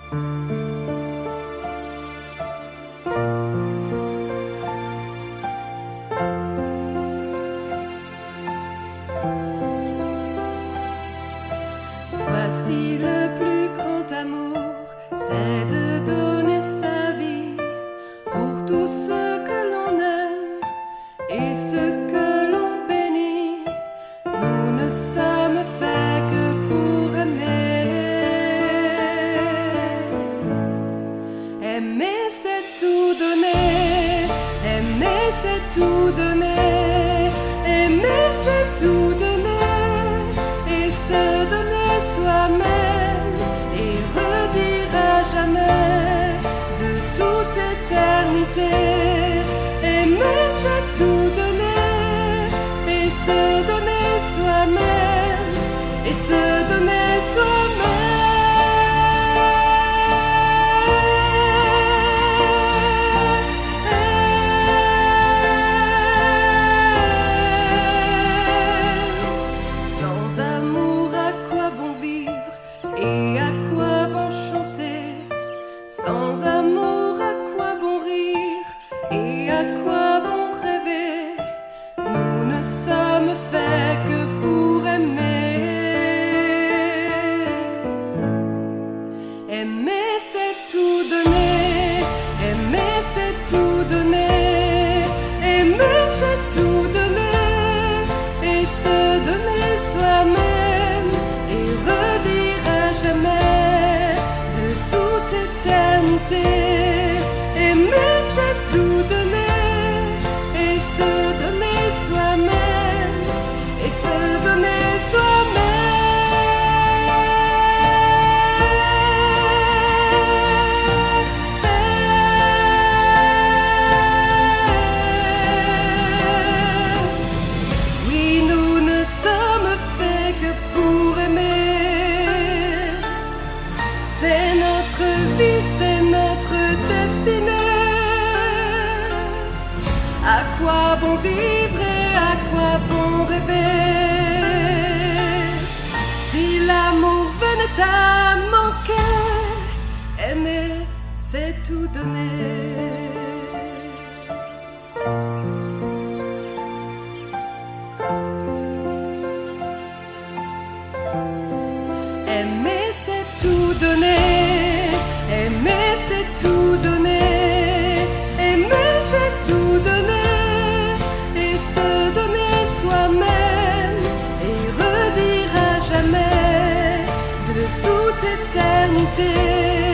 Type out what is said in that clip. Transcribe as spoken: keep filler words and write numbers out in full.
Voici le plus grand amour, c'est de donner sa vie pour tous ceux que l'on aime et ceux que l'on bénit. Nous ne sommes faits que pour aimer. Aimer c'est tout donner, aimer c'est tout donner, aimer c'est tout donner et se donner soi-même et redire à jamais de toute éternité. Aimer c'est tout donner et se donner soi-même et se donner soi-même. Sans amour, à quoi bon vivre et à quoi bon chanter? Sans amour, à quoi bon rire et à quoi bon rêver? Nous ne sommes faits que pour aimer. Aimer c'est tout donner, aimer c'est tout donner, aimer c'est tout donner et se donner soi-même et redire à jamais de toute éternité. Aimer c'est tout donner et se donner soi-même et se donner soi-même. Oui, nous ne sommes faits que pour aimer. C'est notre vie, c'est notre destinée. À quoi bon vivre et à quoi bon rêver? Si l'amour venait à manquer, aimer c'est tout donner. Aimer c'est tout donner, aimer c'est tout donner, aimer c'est tout donner et se donner soi-même et redire à jamais de toute éternité.